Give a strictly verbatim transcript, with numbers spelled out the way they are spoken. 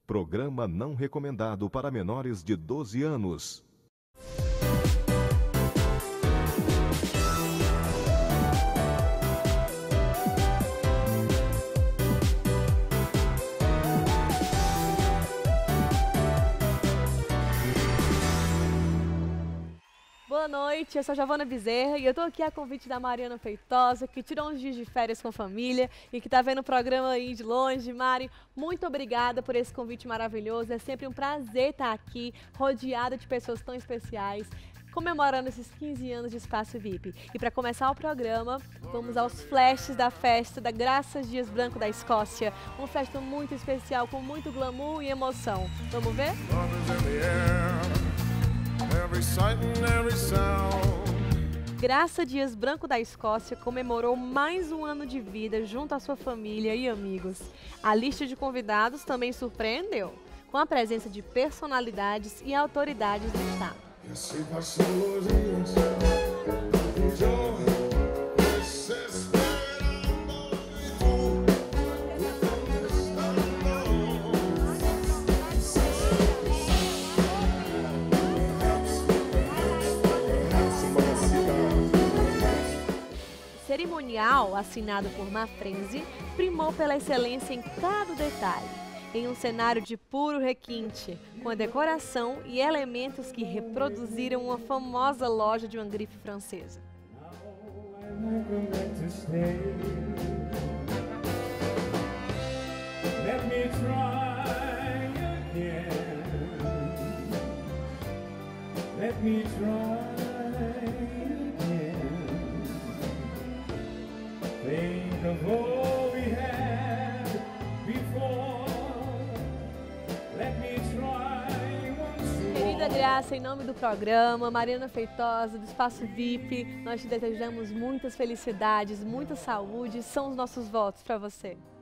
Programa não recomendado para menores de doze anos. Boa noite, eu sou a Giovana Bezerra e eu tô aqui a convite da Mariana Feitosa, que tirou uns dias de férias com a família e que tá vendo o programa aí de longe. Mari, muito obrigada por esse convite maravilhoso, é sempre um prazer estar aqui, rodeada de pessoas tão especiais, comemorando esses quinze anos de Espaço V I P. E para começar o programa, vamos aos flashes da festa da Graças Dias Branco da Escócia, uma festa muito especial, com muito glamour e emoção. Vamos ver? Graça Dias Branco da Escócia comemorou mais um ano de vida junto à sua família e amigos. A lista de convidados também surpreendeu, com a presença de personalidades e autoridades do Estado. Cerimonial, assinado por Mafrenzy, primou pela excelência em cada detalhe, em um cenário de puro requinte, com a decoração e elementos que reproduziram uma famosa loja de uma grife francesa. Think of all we had before. Let me try once more. Querida Graça, em nome do programa, Mariana Feitosa, do Espaço V I P, nós te desejamos muitas felicidades, muita saúde, são os nossos votos para você.